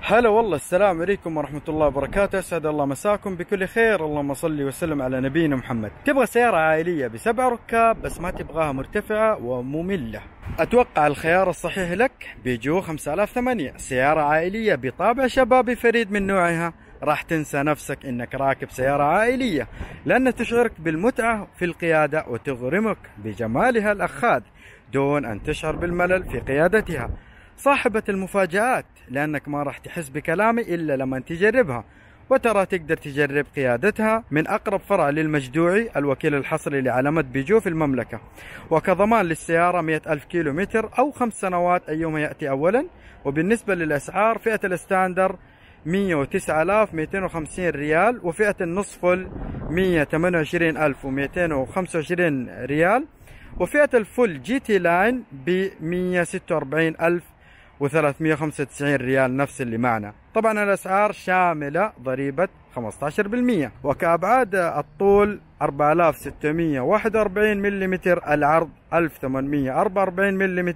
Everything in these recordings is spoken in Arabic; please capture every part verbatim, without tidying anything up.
هلا والله، السلام عليكم ورحمة الله وبركاته. أسعد الله مساكم بكل خير. اللهم صل وسلم على نبينا محمد. تبغى سيارة عائلية بسبع ركاب بس ما تبغاها مرتفعة ومملة؟ أتوقع الخيار الصحيح لك بيجو خمسة آلاف وثمانية، سيارة عائلية بطابع شبابي فريد من نوعها. راح تنسى نفسك انك راكب سيارة عائلية، لأنها تشعرك بالمتعة في القيادة وتغرمك بجمالها الأخاذ دون أن تشعر بالملل في قيادتها. صاحبة المفاجآت، لأنك ما راح تحس بكلامي إلا لما تجربها، وترى تقدر تجرب قيادتها من أقرب فرع للمجدوعي الوكيل الحصري لعلامة بيجو في المملكة. وكضمان للسيارة مئة ألف كيلو متر أو خمس سنوات أيما يأتي أولا. وبالنسبة للأسعار، فئة الستاندر مئة وتسعة آلاف ومئتين وخمسين ريال، وفئة النصف فل مئة وثمانية وعشرين ألف ومئتين وخمسة وعشرين ريال، وفئة الفل جي تي لاين ب مئة وستة وأربعين ألف وثلاثمئة وخمسة وتسعين ريال، نفس اللي معنا. طبعا الأسعار شاملة ضريبة خمسة عشر بالمئة. وكأبعاد الطول أربعة آلاف وستمئة وواحد وأربعين ملم، العرض ألف وثمانمئة وأربعة وأربعين ملم،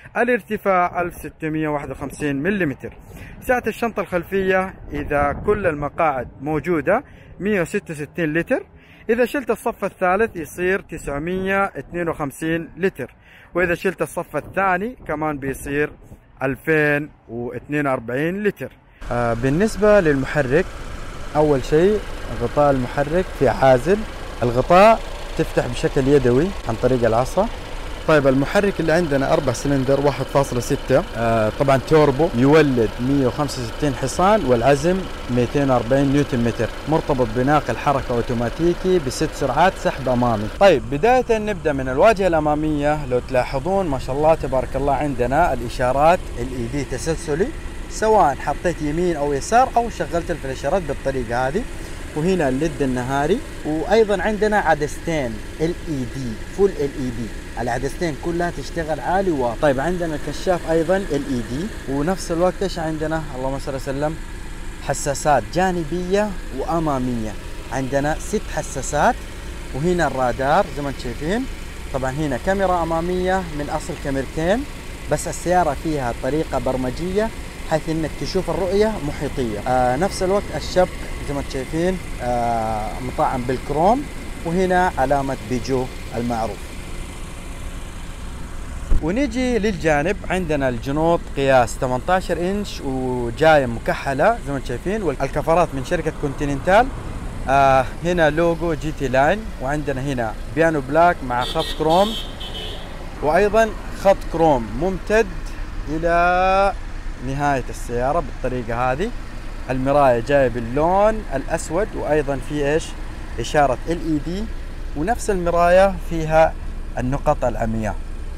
الارتفاع ألف وستمئة وواحد وخمسين ملم. سعة الشنطة الخلفية إذا كل المقاعد موجودة مئة وستة وستين لتر، إذا شلت الصف الثالث يصير تسعمئة واثنين وخمسين لتر، وإذا شلت الصف الثاني كمان بيصير ألفين واثنين وأربعين لتر. آه بالنسبة للمحرك، أول شيء غطاء المحرك في عازل. الغطاء تفتح بشكل يدوي عن طريق العصا. طيب المحرك اللي عندنا أربع سلندر واحد فاصلة ستة، آه طبعا توربو، يولد مئة وخمسة وستين حصان، والعزم مئتين وأربعين نيوتن متر، مرتبط بناقل حركة اوتوماتيكي بست سرعات سحب امامي. طيب بداية نبدأ من الواجهة الامامية. لو تلاحظون ما شاء الله تبارك الله عندنا الاشارات الاي دي تسلسلي، سواء حطيت يمين او يسار او شغلت الفلاشرات بالطريقة هذه. وهنا الليد النهاري، وايضا عندنا عدستين ال اي دي فول ال اي دي، العدستين كلها تشتغل عالي واطي. طيب عندنا الكشاف ايضا ال اي دي، ونفس الوقت ايش عندنا؟ اللهم صل وسلم، حساسات جانبيه واماميه. عندنا ست حساسات. وهنا الرادار زي ما انتم شايفين. طبعا هنا كاميرا اماميه من اصل كاميرتين، بس السياره فيها طريقه برمجيه حيث انك تشوف الرؤيه محيطيه. آه نفس الوقت الشبك زي ما انتم شايفين آه مطعم بالكروم، وهنا علامه بيجو المعروف. ونيجي للجانب، عندنا الجنوط قياس ثمانية عشر انش وجايه مكحله زي ما انتم شايفين، والكفرات من شركه كونتيننتال. آه هنا لوجو جي تي لاين، وعندنا هنا بيانو بلاك مع خط كروم، وايضا خط كروم ممتد الى نهايه السياره بالطريقه هذه. المرايه جايه باللون الاسود، وايضا في ايش؟ اشاره ال اي دي، ونفس المرايه فيها النقط العمياء.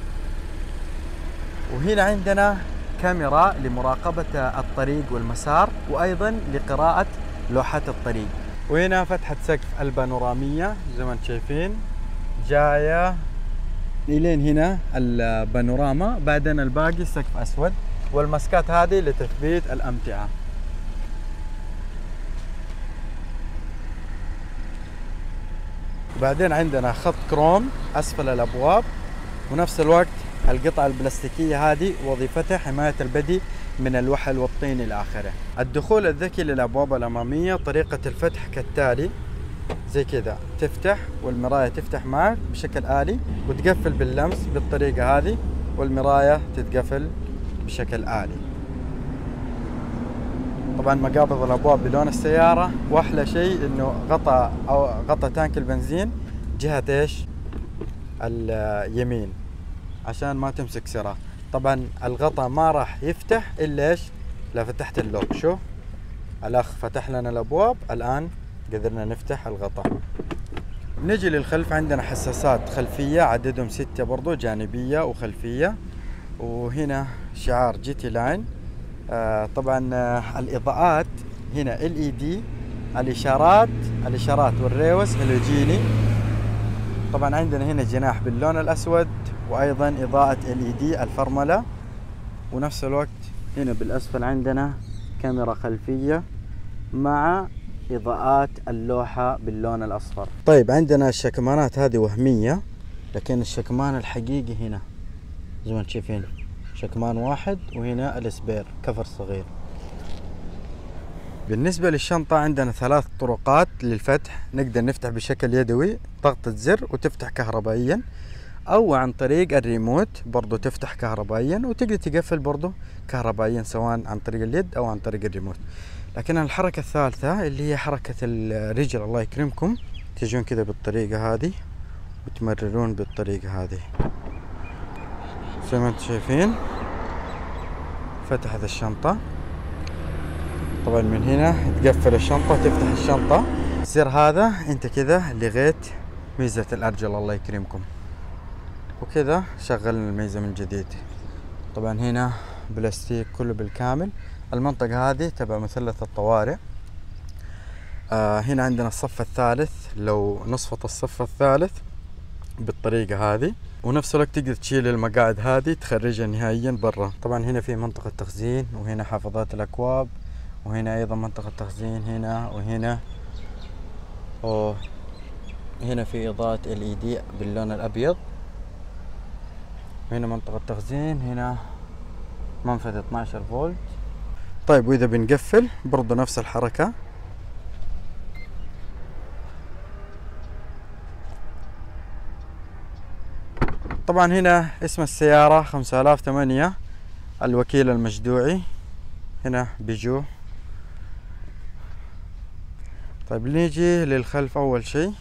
وهنا عندنا كاميرا لمراقبة الطريق والمسار، وأيضا لقراءة لوحات الطريق. وهنا فتحة سقف البانورامية زي ما انتم شايفين، جاية إلين هنا البانوراما، بعدين الباقي سقف أسود، والمسكات هذه لتثبيت الأمتعة. بعدين عندنا خط كروم أسفل الأبواب، ونفس الوقت القطعة البلاستيكية هذه وظيفتها حماية البدي من الوحل والطين إلى آخره. الدخول الذكي للأبواب الأمامية، طريقة الفتح كالتالي، زي كذا تفتح والمراية تفتح معك بشكل آلي، وتقفل باللمس بالطريقة هذه، والمراية تتقفل بشكل آلي. طبعا مقابض الأبواب بلون السيارة، وأحلى شيء إنه غطى أو غطى تانك البنزين جهة إيش؟ اليمين عشان ما تمسك سرة. طبعا الغطاء ما راح يفتح الا ايش؟ لو فتحت اللوك. شوف الاخ فتح لنا الابواب، الان قدرنا نفتح الغطاء. نجي للخلف، عندنا حساسات خلفية عددهم ستة برضو، جانبية وخلفية. وهنا شعار جي تي لاين. آه طبعا آه الاضاءات هنا ال اي دي، الاشارات الاشارات والريوس هالوجيني. طبعا عندنا هنا جناح باللون الاسود، وايضا اضاءة ال اي دي الفرملة. ونفس الوقت هنا بالاسفل عندنا كاميرا خلفية مع اضاءات اللوحة باللون الاصفر. طيب عندنا الشكمانات هذه وهمية، لكن الشكمان الحقيقي هنا زي ما انتم شايفين، شكمان واحد، وهنا الاسبير كفر صغير. بالنسبة للشنطة عندنا ثلاث طرقات للفتح، نقدر نفتح بشكل يدوي ضغطة زر وتفتح كهربائيا، او عن طريق الريموت برضو تفتح كهربائيا، وتقدر تقفل برضو كهربائيا سواء عن طريق اليد او عن طريق الريموت. لكن الحركة الثالثة اللي هي حركة الرجل الله يكرمكم، تجون كذا بالطريقة هذه وتمررون بالطريقة هذه زي ما انتم شايفين. فتحت الشنطة، طبعا من هنا تقفل الشنطة وتفتح الشنطة. الزر هذا انت كذا لغيت ميزة الأرجل الله يكرمكم، وكذا شغلنا الميزة من جديد. طبعا هنا بلاستيك كله بالكامل. المنطقة هذه تبع مثلث الطوارئ. آه هنا عندنا الصف الثالث، لو نصفت الصف الثالث بالطريقة هذه، ونفس الوقت تقدر تشيل المقاعد هذه تخرجها نهائيا برا. طبعا هنا في منطقة تخزين، وهنا حافظات الأكواب، وهنا أيضا منطقة تخزين هنا وهنا، وهنا في إضاءة إل إي دي باللون الأبيض. هنا منطقة تخزين، هنا منفذ اثني عشر فولت. طيب وإذا بنقفل برضو نفس الحركة. طبعا هنا اسم السيارة خمسة آلاف وثمانية الوكيل المجدوعي، هنا بيجو. طيب نيجي للخلف. أول شيء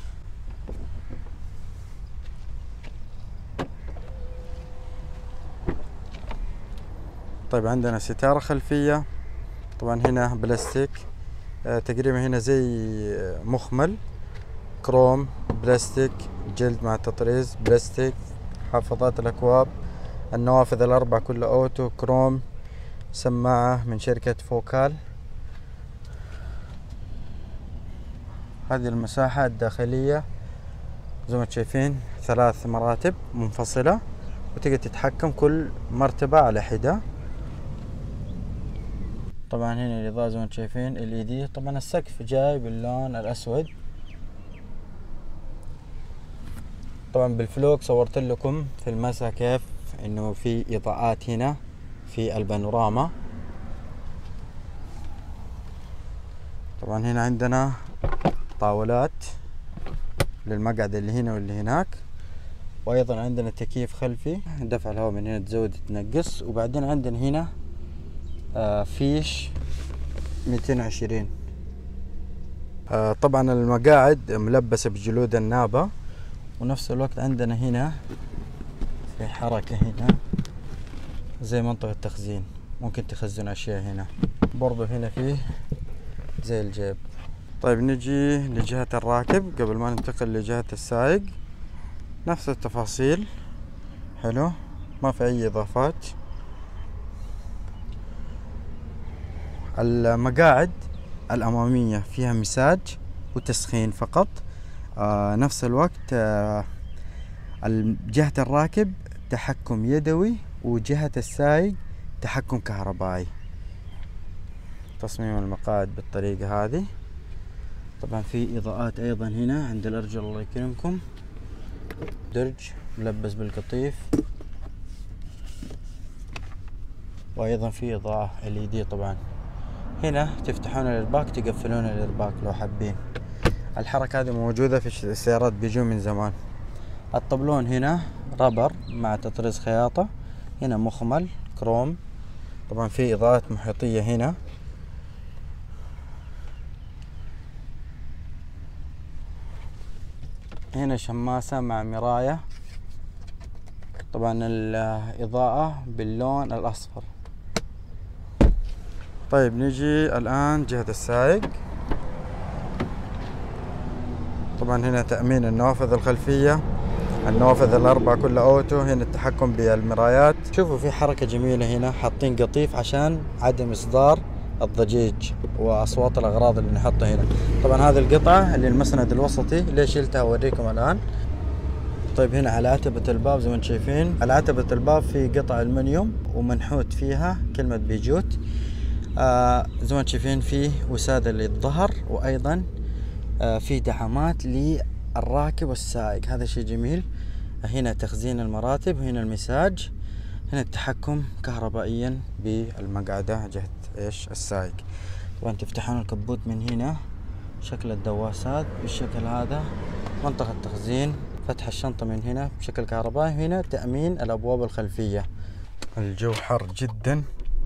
طيب عندنا ستارة خلفية، طبعا هنا بلاستيك آه تقريبا هنا زي مخمل كروم، بلاستيك جلد مع تطريز بلاستيك. حافظات الأكواب، النوافذ الأربع كلها أوتو كروم، سماعة من شركة فوكال. هذه المساحة الداخلية زي ما شايفين ثلاث مراتب منفصلة، وتقدر تتحكم كل مرتبة على حدة. طبعا هنا الإضاءة زي ما شايفين ال إي دي. طبعا السقف جاي باللون الأسود. طبعا بالفلوك صورت لكم في المساء كيف انه في اضاءات هنا في البانوراما. طبعا هنا عندنا طاولات للمقعد اللي هنا واللي هناك، وايضا عندنا تكييف خلفي، دفع الهواء من هنا تزود تنقص. وبعدين عندنا هنا آه فيش مئتين وعشرين. آه طبعا المقاعد ملبسة بجلود النابة، ونفس الوقت عندنا هنا في حركة هنا زي منطقة تخزين، ممكن تخزن أشياء هنا. برضو هنا فيه زي الجيب. طيب نجي لجهة الراكب قبل ما ننتقل لجهة السائق. نفس التفاصيل، حلو، ما في أي إضافات. المقاعد الأمامية فيها مساج وتسخين فقط. آه نفس الوقت آه جهة الراكب تحكم يدوي، وجهة السائق تحكم كهربائي. تصميم المقاعد بالطريقة هذه. طبعا في إضاءات أيضا هنا عند الأرجل الله يكرمكم، درج ملبس بالقطيف، وأيضا في إضاءة إل إي دي. طبعا هنا تفتحون الإرباك تقفلون الإرباك لو حابين. الحركة هذه موجودة في السيارات بيجو من زمان. الطبلون هنا رابر مع تطريز خياطة، هنا مخمل كروم. طبعا في إضاءات محيطية هنا. هنا شماسة مع مراية. طبعا الإضاءة باللون الأصفر. طيب نجي الآن جهة السائق. طبعا هنا تأمين النوافذ الخلفية، النوافذ الأربعة كلها أوتو. هنا التحكم بالمرايات. شوفوا في حركة جميلة هنا، حاطين قطيف عشان عدم إصدار الضجيج وأصوات الأغراض اللي نحطها هنا. طبعا هذه القطعة اللي المسند الوسطي اللي شلتها أوريكم الآن. طيب هنا على عتبة الباب زي ما انتم شايفين، على عتبة الباب في قطع ألمنيوم ومنحوت فيها كلمة بيجوت. آه زي ما انتم شايفين في وسادة للظهر، وأيضا آه في دعامات للراكب والسائق. هذا شيء جميل. هنا تخزين المراتب، هنا المساج، هنا التحكم كهربائيا بالمقعدة جهة ايش السائق. طبعا تفتحون الكبوت من هنا، شكل الدواسات بالشكل هذا، منطقة تخزين، فتح الشنطة من هنا بشكل كهربائي، هنا تأمين الأبواب الخلفية. الجو حر جدا.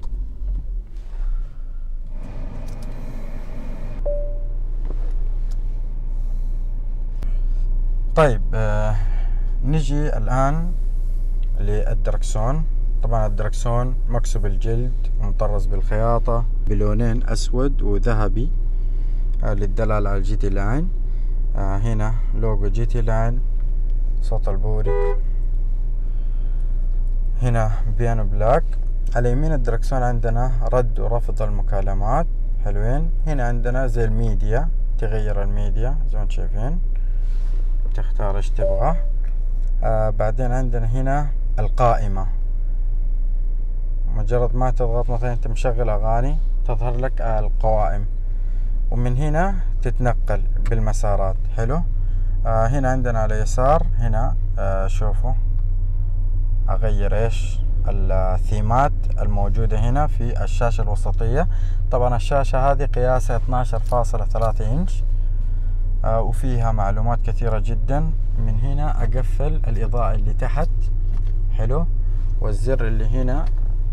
طيب آه نجي الآن للدركسون. طبعا الدركسون مكسو الجلد ومطرز بالخياطة بلونين أسود وذهبي آه للدلالة على الجي تي لاين. آه هنا لوجو جي تي لاين، صوت البوري، هنا بيانو بلاك. على يمين الدركسون عندنا رد ورفض المكالمات، حلوين. هنا عندنا زي الميديا، تغير الميديا زي ما انتم شايفين، تختار ايش تبغى. آه بعدين عندنا هنا القائمة، مجرد ما تضغط مثلا انت مشغل اغاني تظهر لك آه القوائم، ومن هنا تتنقل بالمسارات. حلو. آه هنا عندنا على اليسار هنا آه شوفوا اغير ايش الثيمات الموجودة هنا في الشاشة الوسطية. طبعا الشاشة هذه قياسها اثنا عشر فاصلة ثلاثة انش آه وفيها معلومات كثيرة جدا. من هنا اقفل الاضاءة اللي تحت، حلو، والزر اللي هنا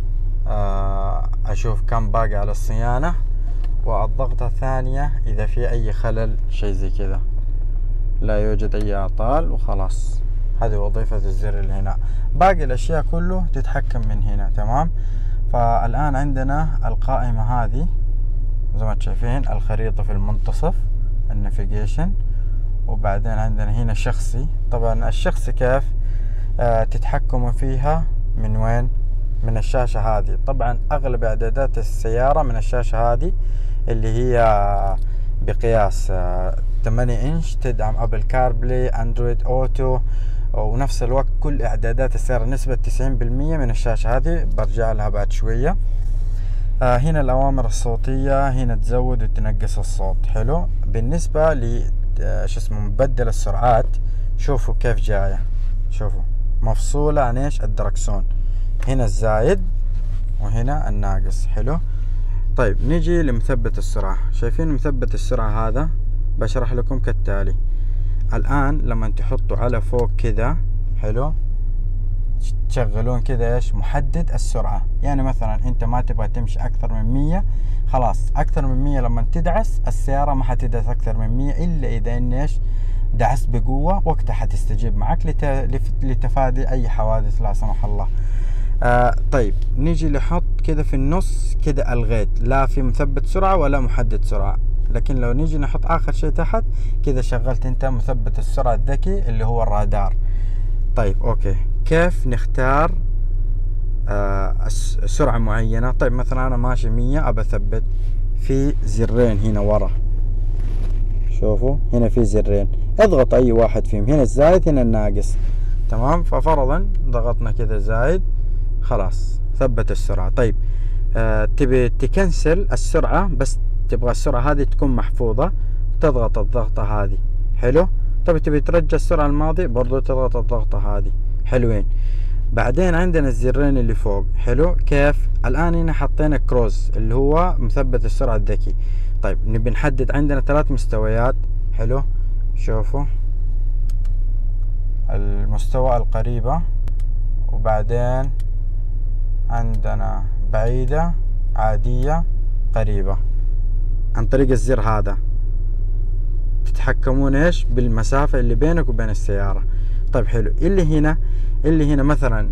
آه اشوف كم باقي على الصيانة، والضغطة الثانية اذا في اي خلل شيء زي كذا، لا يوجد اي اعطال وخلاص. هذه وظيفة الزر اللي هنا. باقي الاشياء كله تتحكم من هنا. تمام. فالان عندنا القائمة هذه زي ما انتم شايفين، الخريطة في المنتصف، النافيجيشن، وبعدين عندنا هنا شخصي. طبعا الشخصي كيف آه تتحكموا فيها من وين؟ من الشاشة هذه. طبعا اغلب اعدادات السيارة من الشاشة هذه اللي هي بقياس آه ثمانية انش، تدعم ابل كاربلاي، اندرويد اوتو، ونفس الوقت كل اعدادات السيارة نسبة تسعين بالمية من الشاشة هذه، برجع لها بعد شوية. آه هنا الاوامر الصوتية، هنا تزود وتنقص الصوت. حلو. بالنسبة ل آه شو اسمه مبدل السرعات، شوفوا كيف جاية، شوفوا مفصولة عن ايش؟ الدركسون. هنا الزايد وهنا الناقص. حلو. طيب نيجي لمثبت السرعة. شايفين مثبت السرعة هذا؟ بشرح لكم كالتالي. الآن لما تحطوا على فوق كذا، حلو، تشغلون كذا ايش؟ محدد السرعة. يعني مثلا انت ما تبغى تمشي اكثر من مية، خلاص اكثر من مية لما تدعس السيارة ما حتدعس اكثر من مية، الا اذا ان ايش؟ دعست بقوة، وقتها حتستجيب معك لت... لتفادي اي حوادث لا سمح الله. آه طيب نيجي نحط كذا في النص كذا، الغيت لا في مثبت سرعة ولا محدد سرعة. لكن لو نيجي نحط اخر شيء تحت كذا، شغلت انت مثبت السرعة الذكي اللي هو الرادار. طيب اوكي، كيف نختار آه سرعة معينة؟ طيب مثلا انا ماشي مية ابى اثبت، في زرين هنا ورا، شوفوا هنا في زرين، اضغط اي واحد فيهم، هنا الزايد هنا الناقص. تمام. ففرضا ضغطنا كذا زايد، خلاص ثبت السرعة. طيب آه تبي تكنسل السرعة بس تبغى السرعة هذه تكون محفوظة، تضغط الضغطة هذه. حلو. طيب تبي ترجع السرعة الماضي، برضو تضغط الضغطة هذه. حلوين. بعدين عندنا الزرين اللي فوق. حلو. كيف؟ الآن هنا حطينا كروز اللي هو مثبت السرعة الذكي. طيب نبي نحدد، عندنا ثلاث مستويات. حلو. شوفوا المستوى القريبة، وبعدين عندنا بعيدة، عادية، قريبة. عن طريق الزر هذا تتحكمون ايش؟ بالمسافة اللي بينك وبين السيارة. طيب حلو. اللي هنا اللي هنا مثلا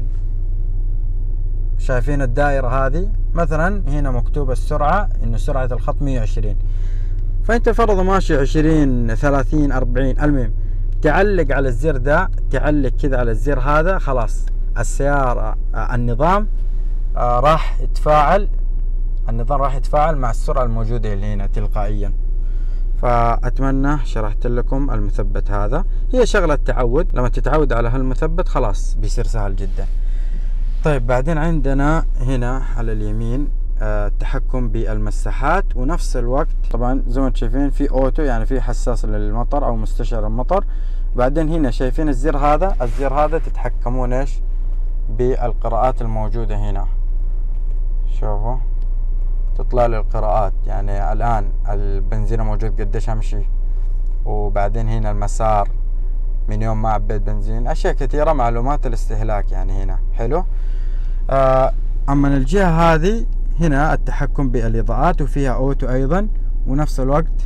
شايفين الدائرة هذه، مثلا هنا مكتوب السرعة انه سرعة الخط مية وعشرين، فانت فرضا ماشي عشرين ثلاثين أربعين، المهم تعلق على الزر ده، تعلق كذا على الزر هذا، خلاص السيارة آه النظام آه راح يتفاعل، النظام راح يتفاعل مع السرعة الموجودة اللي هنا تلقائيا. فأتمنى شرحت لكم المثبت هذا. هي شغلة تعود، لما تتعود على هالمثبت خلاص بيصير سهل جدا. طيب بعدين عندنا هنا على اليمين التحكم آه بالمساحات، ونفس الوقت طبعا زي ما انتم شايفين في اوتو، يعني في حساس للمطر او مستشعر المطر. بعدين هنا شايفين الزر هذا، الزر هذا تتحكمون ايش؟ بالقراءات الموجودة هنا. شوفوا تطلع لي القراءات، يعني الآن البنزين موجود قديش امشي، وبعدين هنا المسار من يوم ما عبيت بنزين، اشياء كثيرة، معلومات الاستهلاك يعني هنا حلو. آه اما الجهة هذه هنا التحكم بالاضاءات، وفيها اوتو ايضا، ونفس الوقت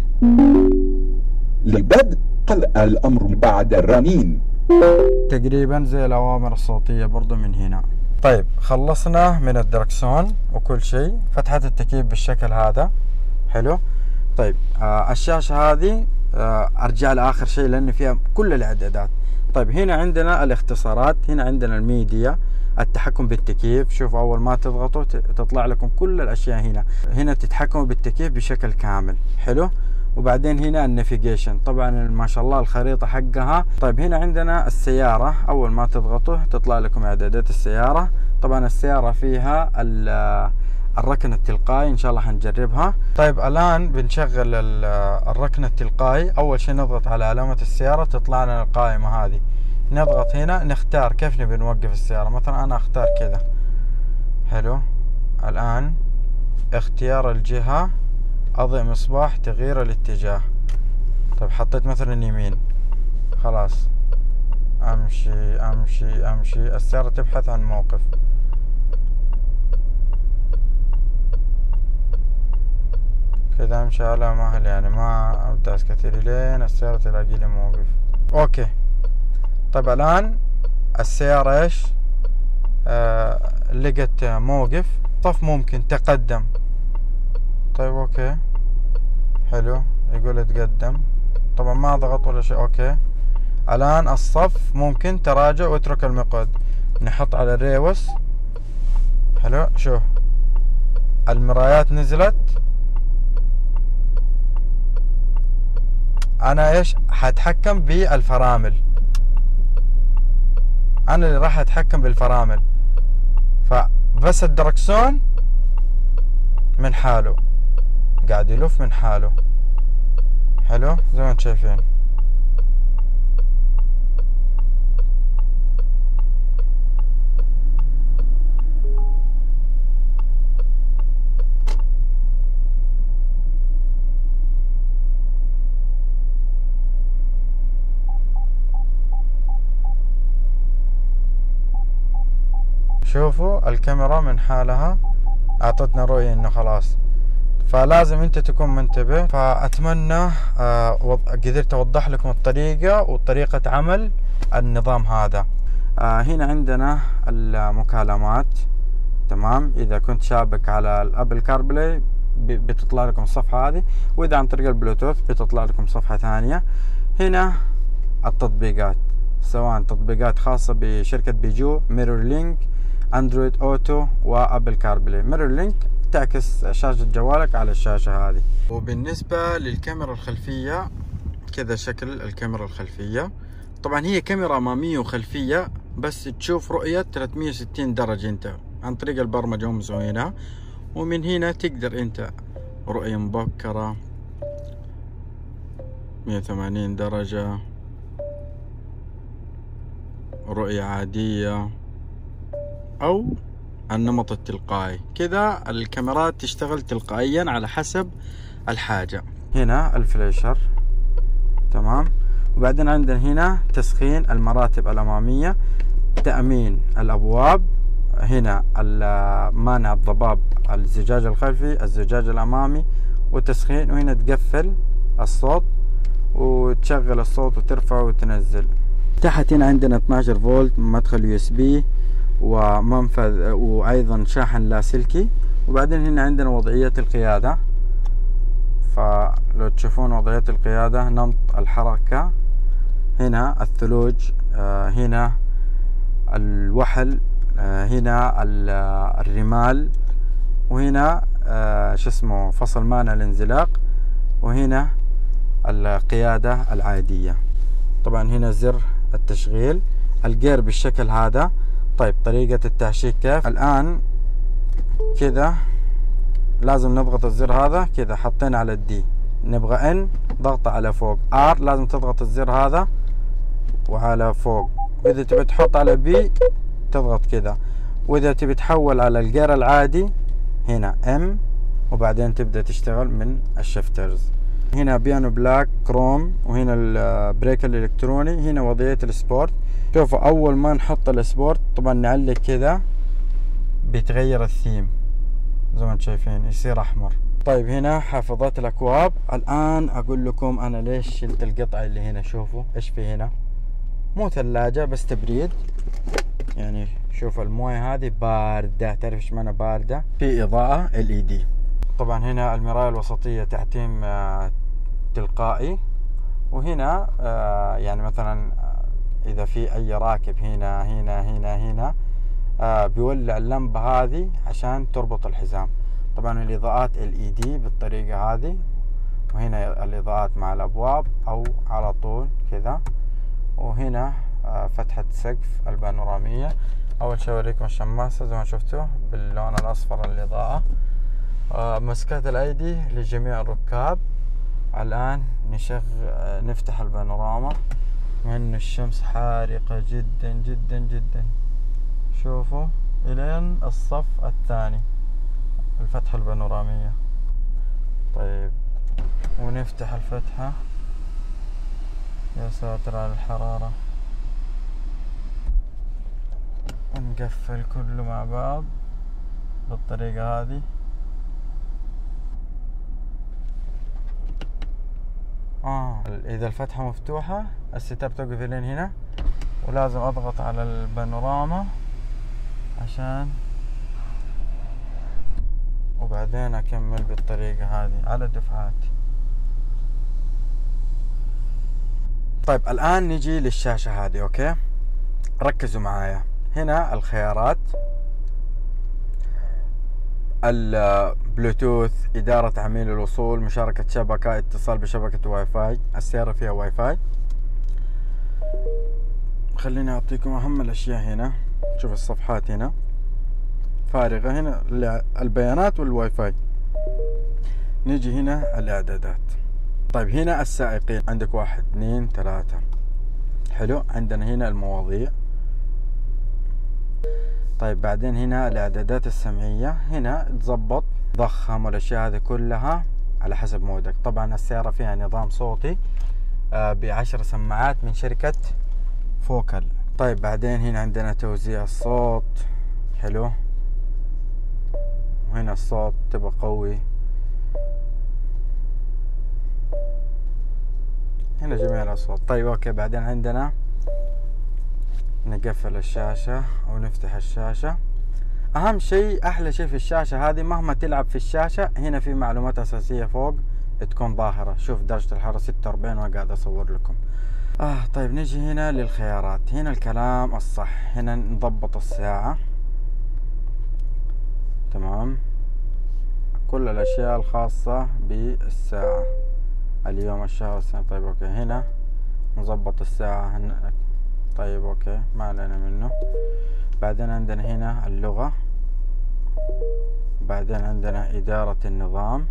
لبدء الامر بعد الرنين تقريبا زي الاوامر الصوتية برضو من هنا. طيب خلصنا من الدركسون وكل شيء، فتحت التكييف بالشكل هذا حلو. طيب آه الشاشة هذه آه ارجع لاخر شيء لان فيها كل الاعدادات. طيب هنا عندنا الاختصارات، هنا عندنا الميديا، التحكم بالتكييف. شوف اول ما تضغطوا تطلع لكم كل الاشياء هنا. هنا تتحكموا بالتكييف بشكل كامل حلو. وبعدين هنا النافيجيشن، طبعا ما شاء الله الخريطة حقها. طيب هنا عندنا السيارة، اول ما تضغطوا تطلع لكم اعدادات السيارة. طبعا السيارة فيها الركن التلقائي، ان شاء الله حنجربها. طيب الان بنشغل الركن التلقائي. اول شيء نضغط على علامة السيارة تطلع لنا القائمة هذه، نضغط هنا نختار كيف نبي نوقف السيارة. مثلا انا اختار كذا حلو. الان اختيار الجهة، اضيء مصباح، تغيير الاتجاه. طيب حطيت مثلا يمين، خلاص امشي امشي امشي. السيارة تبحث عن موقف، كذا امشي على مهل يعني ما ابداس كثير لين السيارة تلاقي لي موقف. اوكي طيب الان السيارة ايش آه لقت موقف. طف ممكن تقدم. طيب اوكي حلو، يقول اتقدم. طبعا ما ضغط ولا شيء. اوكي الان الصف ممكن تراجع واترك المقعد. نحط على الريوس حلو. شوف المرايات نزلت. انا ايش حتحكم بالفرامل، انا اللي راح اتحكم بالفرامل. فبس الدركسون من حاله قاعد يلف من حاله حلو زي ما انتم شايفين. شوفوا الكاميرا من حالها اعطتنا رؤية انه خلاص. فلازم انت تكون منتبه. فاتمنى آه قدرت اوضح لكم الطريقة وطريقة عمل النظام هذا. آه هنا عندنا المكالمات تمام. اذا كنت شابك على الابل كاربلاي بتطلع لكم الصفحة هذه، واذا عن طريق البلوتوث بتطلع لكم صفحة ثانية. هنا التطبيقات، سواء تطبيقات خاصة بشركة بيجو، ميرور لينك، اندرويد اوتو، وابل كاربلاي. ميرور لينك تعكس شاشة جوالك على الشاشة هذه. وبالنسبة للكاميرا الخلفية كذا شكل الكاميرا الخلفية. طبعا هي كاميرا امامية وخلفية، بس تشوف رؤية ثلاثمية وستين درجة انت عن طريق البرمجة هم مسوينها. ومن هنا تقدر انت رؤية مبكرة، مية وثمانين درجة، رؤية عادية، او النمط التلقائي. كذا الكاميرات تشتغل تلقائيا على حسب الحاجة. هنا الفليشر تمام. وبعدين عندنا هنا تسخين المراتب الأمامية، تأمين الأبواب، هنا مانع الضباب، الزجاج الخلفي، الزجاج الأمامي، وتسخين. وهنا تقفل الصوت وتشغل الصوت وترفع وتنزل. تحت هنا عندنا اثني عشر فولت، مدخل يو اس بي، ومنفذ، وايضا شاحن لاسلكي. وبعدين هنا عندنا وضعية القيادة. فلو تشوفون وضعية القيادة، نمط الحركة، هنا الثلوج، هنا الوحل، هنا الرمال، وهنا شو اسمه فصل مانع الانزلاق، وهنا القيادة العادية. طبعا هنا زر التشغيل، الجير بالشكل هذا. طيب طريقة التهشيك كيف؟ الآن كذا لازم نضغط الزر هذا كذا، حطينا على الدي. نبغى ان ضغط على فوق. ار لازم تضغط الزر هذا وعلى فوق. واذا تبي تحط على بي تضغط كذا. واذا تبي تحول على الجير العادي هنا ام، وبعدين تبدأ تشتغل من الشفترز. هنا بيانو بلاك كروم، وهنا البريك الالكتروني، هنا وضعية السبورت. شوفوا اول ما نحط السبورت طبعا نعلق كذا بيتغير الثيم زي ما انتم شايفين، يصير احمر. طيب هنا حافظات الاكواب. الان اقول لكم انا ليش شلت القطعة اللي هنا. شوفوا ايش في هنا، مو ثلاجة بس تبريد. يعني شوف المويه هذه باردة، تعرف ايش معنى باردة؟ في اضاءة ال اي دي. طبعا هنا المراية الوسطية تعتيم تلقائي. وهنا يعني مثلا اذا في اي راكب هنا هنا هنا هنا بيولع اللمبة هذه عشان تربط الحزام. طبعا الاضاءات ال اي دي بالطريقة هذه، وهنا الاضاءات مع الابواب او على طول كذا. وهنا فتحة سقف البانورامية. اول شيء اوريكم الشماسة زي ما شفتوا باللون الاصفر الاضاءة. مسكات الايدي لجميع الركاب. الان نشغل نفتح البانوراما، مع انه الشمس حارقة جدا جدا جدا. شوفوا الين الصف الثاني الفتحة البانورامية. طيب ونفتح الفتحة. يا ساتر على الحرارة. ونقفل كله مع بعض بالطريقة هذه. آه إذا الفتحة مفتوحة الستار توقف لين هنا، ولازم أضغط على البانوراما عشان، وبعدين أكمل بالطريقة هذه على دفعات. طيب الآن نجي للشاشة هذه. أوكي ركزوا معايا. هنا الخيارات: البلوتوث، إدارة عميل الوصول، مشاركة شبكة، اتصال بشبكة واي فاي. السيارة فيها واي فاي. خليني أعطيكم أهم الأشياء هنا. شوف الصفحات هنا فارغة، هنا البيانات والواي فاي. نيجي هنا الإعدادات. طيب هنا السائقين، عندك واحد اثنين ثلاثة. حلو. عندنا هنا المواضيع. طيب بعدين هنا الإعدادات السمعية. هنا تظبط ضخم والأشياء هذه كلها على حسب مودك. طبعا السيارة فيها نظام صوتي بعشر سماعات من شركة فوكال. طيب بعدين هنا عندنا توزيع الصوت. حلو. وهنا الصوت تبقى قوي. هنا جميع الأصوات. طيب أوكي. بعدين عندنا نقفل الشاشة ونفتح الشاشة. أهم شيء أحلى شيء في الشاشة هذه، مهما تلعب في الشاشة هنا في معلومات أساسية فوق تكون ظاهرة. شوف درجة الحرارة ستة وأربعين وأنا قاعد أصور لكم. آه طيب نجي هنا للخيارات. هنا الكلام الصح. هنا نضبط الساعة. تمام. كل الأشياء الخاصة بالساعة، اليوم، الشهر، السنة. طيب أوكي. هنا نضبط الساعة. هنا طيب أوكي ما علينا منه. بعدين عندنا هنا اللغة. بعدين عندنا إدارة النظام.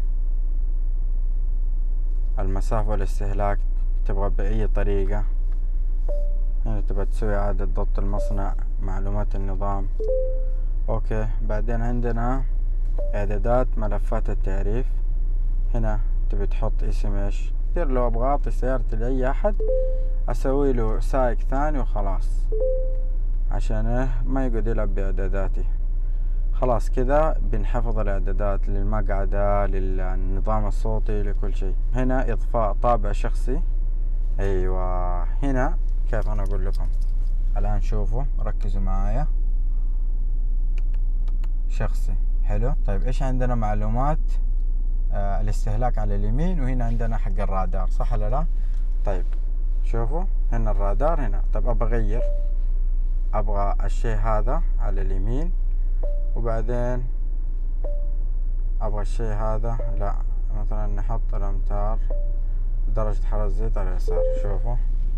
المسافة والاستهلاك تبغى بأي طريقة. هنا تبغى تسوي إعادة ضبط المصنع، معلومات النظام. أوكي. بعدين عندنا إعدادات ملفات التعريف. هنا تبي تحط اسم ايش كثير. لو أبغى أعطي سيارتي لأي أحد أسوي له سائق ثاني وخلاص، عشان ما يقعد يلعب بإعداداتي. خلاص كذا بنحفظ الإعدادات للمقعدة، للنظام الصوتي، لكل شيء. هنا إضفاء طابع شخصي. أيوة. هنا كيف أنا أقول لكم الآن، شوفوا ركزوا معايا. شخصي. حلو. طيب إيش عندنا؟ معلومات آه الاستهلاك على اليمين، وهنا عندنا حق الرادار، صح ولا لا؟ طيب شوفوا هنا الرادار هنا. طيب أبغى أغير، أبغى الشيء هذا على اليمين، وبعدين أبغى الشيء هذا لا، مثلا نحط الأمتار، درجة حرارة الزيت على اليسار. شوفوا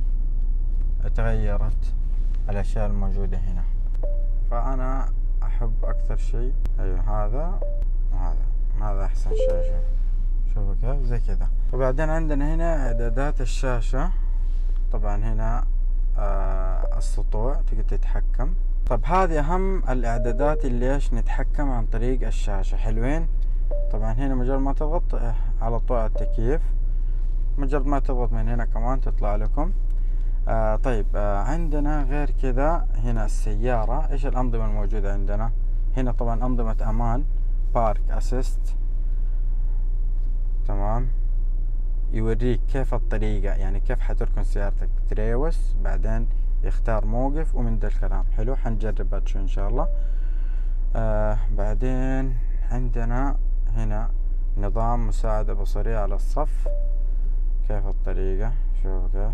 تغيرت الأشياء الموجودة هنا. فأنا أحب أكثر شيء أيوه هذا وهذا، هذا أحسن شيء. شوف شوفوا كيف زي كذا. وبعدين عندنا هنا إعدادات الشاشة. طبعا هنا آه السطوع تقدر تتحكم. طب هذه أهم الإعدادات اللي إيش نتحكم عن طريق الشاشة. حلوين. طبعا هنا مجرد ما تضغط على طوع التكييف مجرد ما تضغط من هنا كمان تطلع لكم. آه طيب آه عندنا غير كذا هنا السيارة، ايش الأنظمة الموجودة عندنا هنا؟ طبعا أنظمة أمان، بارك أسيست، تمام، يوريك كيف الطريقة، يعني كيف حتركن سيارتك، تريوس، بعدين يختار موقف ومن ده الكلام. حلو، حنجرب بعد شوي ان شاء الله. آه بعدين عندنا هنا نظام مساعدة بصرية على الصف، كيف الطريقة، شوفوا كيف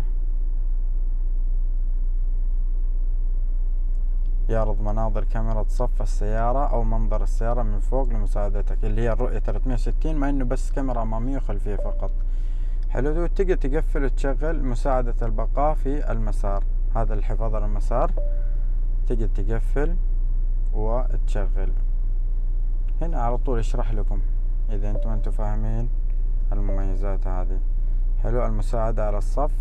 يعرض مناظر كاميرا صف السيارة أو منظر السيارة من فوق لمساعدتك، اللي هي الرؤية ثلاثمية وستين، مع إنه بس كاميرا أمامية وخلفية فقط. حلو، تقدر تقفل وتشغل مساعدة البقاء في المسار، هذا الحفاظ على المسار، تقدر تقفل وتشغل. هنا على طول يشرح لكم إذا أنتم أنتم فاهمين المميزات هذه. حلو، المساعدة على الصف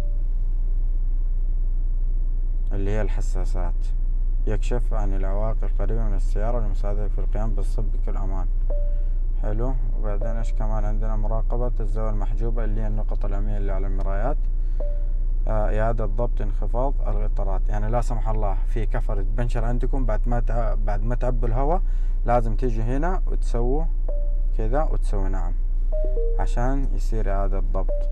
اللي هي الحساسات، يكشف عن العوائق القريبة من السيارة لمساعدتك في القيام بالصف بكل أمان. حلو، وبعدين ايش كمان عندنا؟ مراقبة الزاوية المحجوبة اللي هي النقط الأمامية اللي على المرايات. آه إعادة ضبط انخفاض الإطارات، يعني لا سمح الله في كفر تبنشر عندكم بعد ما تع... بعد ما تعبوا الهواء، لازم تيجي هنا وتسووا كذا وتسوي نعم عشان يصير إعادة ضبط.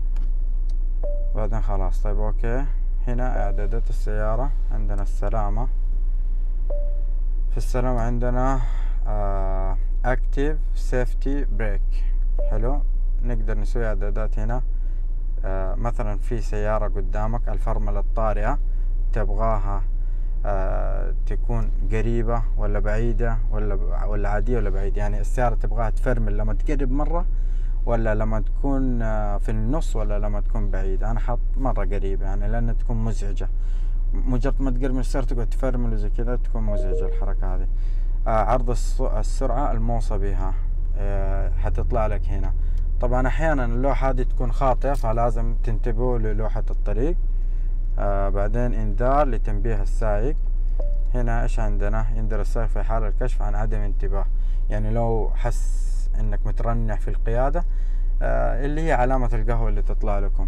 بعدين خلاص. طيب اوكي، هنا إعدادات السيارة. عندنا السلامة، في السلامة عندنا آه اكتيف سيفتي بريك. حلو، نقدر نسوي اعدادات هنا. آه مثلا في سيارة قدامك الفرملة الطارئة تبغاها آه تكون قريبة ولا بعيدة ولا ولا عادية ولا بعيدة، يعني السيارة تبغاها تفرمل لما تقرب مرة ولا لما تكون آه في النص ولا لما تكون بعيد. انا حاط مرة قريبة يعني لأنها تكون مزعجة، مجرد ما تقرب من السيارة تقعد تفرمل وزي كذا تكون مزعجة الحركة هذه. آه عرض السرعة الموصى بها آه حتطلع لك هنا. طبعا احيانا اللوحة هذه تكون خاطئة فلازم تنتبهوا للوحة الطريق. آه بعدين انذار لتنبيه السائق. هنا ايش عندنا؟ ينذر السائق في حال الكشف عن عدم انتباه، يعني لو حس انك مترنح في القيادة آه اللي هي علامة القهوة اللي تطلع لكم.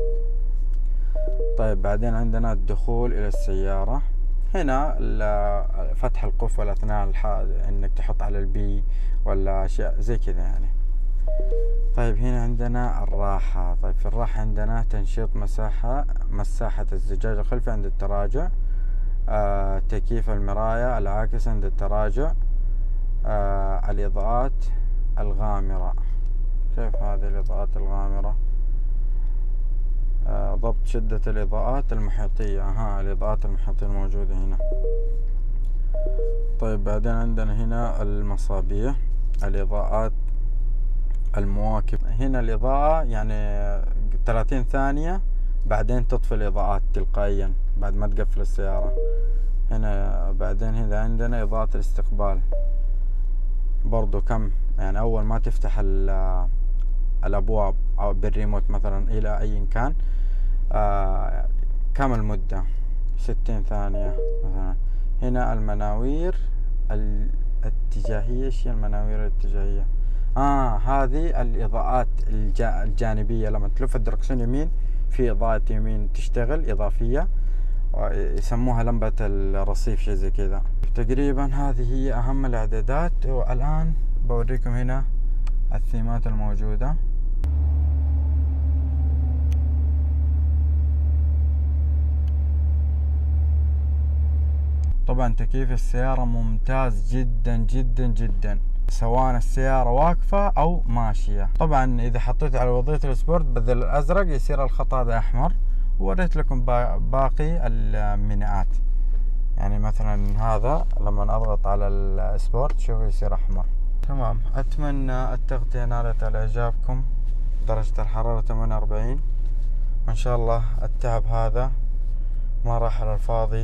طيب بعدين عندنا الدخول الى السيارة. هنا فتح القفل اثناء انك تحط على البي ولا اشياء زي كذا يعني. طيب هنا عندنا الراحة. طيب في الراحة عندنا تنشيط مساحة مساحة الزجاج الخلفي عند التراجع، آه، تكييف المراية العاكس عند التراجع، آه، الإضاءات الغامرة. كيف هذه الإضاءات الغامرة؟ آه، ضبط شدة الإضاءات المحيطية. ها الإضاءات المحيطية الموجودة هنا. طيب بعدين عندنا هنا المصابيح، الإضاءات المواكب. هنا الإضاءة يعني ثلاثين ثانية بعدين تطفي الإضاءات تلقائيا بعد ما تقفل السيارة. هنا بعدين هنا عندنا إضاءة الاستقبال برضو كم، يعني أول ما تفتح الأبواب أو بالريموت مثلا إلى أي كان آه كم المدة، ستين ثانية مثلا. هنا المناوير الاتجاهية. ايش هي المناوير الاتجاهية؟ اه هذه الإضاءات الجانبية، لما تلف الدركسون يمين في إضاءة يمين تشتغل إضافية يسموها لمبة الرصيف شيء زي كذا. تقريبا هذه هي أهم الإعدادات. والآن بوريكم هنا الثيمات الموجودة. طبعا تكييف السيارة ممتاز جدا جدا جدا سواء السيارة واقفة أو ماشية. طبعا إذا حطيت على وضعية السبورت بدل الأزرق يصير الخط هذا أحمر. ووريت لكم باقي الميناءات، يعني مثلا هذا لما أضغط على السبورت شوفوا يصير أحمر. تمام، أتمنى التغطية نالت على إعجابكم. درجة الحرارة ثمانية وأربعين، وإن شاء الله التعب هذا ما راح على الفاضي،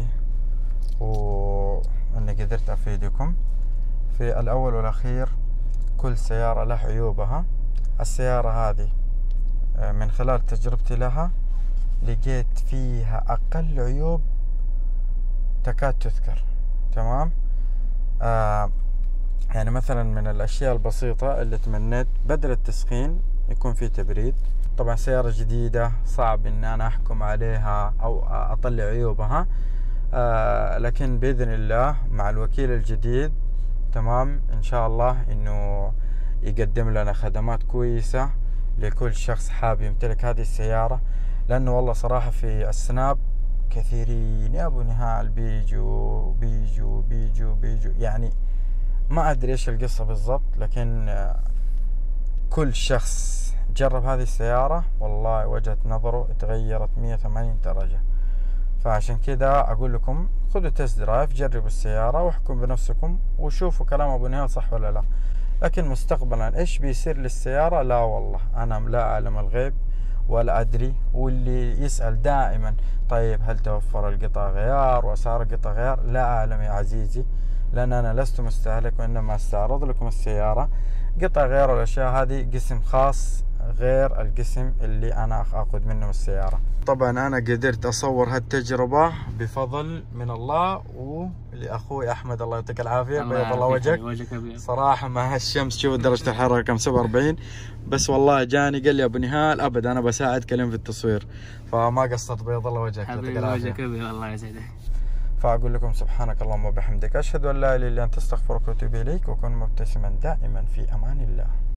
وأني قدرت أفيدكم. في الأول والأخير كل سيارة لها عيوبها. السيارة هذه من خلال تجربتي لها لقيت فيها أقل عيوب تكاد تذكر. تمام. آه يعني مثلا من الأشياء البسيطة اللي تمنيت بدل التسخين يكون في تبريد. طبعا سيارة جديدة صعب ان انا احكم عليها او اطلع عيوبها، آه لكن باذن الله مع الوكيل الجديد تمام ان شاء الله انه يقدم لنا خدمات كويسة لكل شخص حاب يمتلك هذه السيارة. لانه والله صراحة في السناب كثيرين يا ابو نهال بيجوا بيجوا بيجوا بيجوا يعني ما ادري ايش القصة بالضبط، لكن كل شخص جرب هذه السيارة والله وجهة نظره تغيرت مية وثمانين درجة. فعشان كده اقول لكم خذوا تست درايف، جربوا السيارة واحكموا بنفسكم وشوفوا كلام ابو نهال صح ولا لا. لكن مستقبلا ايش بيصير للسيارة لا والله انا لا اعلم الغيب ولا ادري. واللي يسأل دائما طيب هل توفر القطع غيار واسعار قطع غيار، لا اعلم يا عزيزي، لان انا لست مستهلك وانما استعرض لكم السيارة. قطع غيار والاشياء هذه قسم خاص غير القسم اللي انا اخذ منه السيارة. طبعا انا قدرت اصور هالتجربة بفضل من الله ولاخوي احمد الله يعطيك العافية بيض الله وجهك. صراحة مع هالشمس شوف درجة الحرارة كم سبعة وأربعين، بس والله جاني قال لي ابو نهال ابد انا بساعدك اليوم في التصوير، فما قصرت بيض الله وجهك يعطيك العافية. الله يسعدك. فأقول لكم سبحانك اللهم وبحمدك أشهد أن لا إله إلا أنت أستغفرك وأتوب إليك، وكن مبتسما دائما في أمان الله.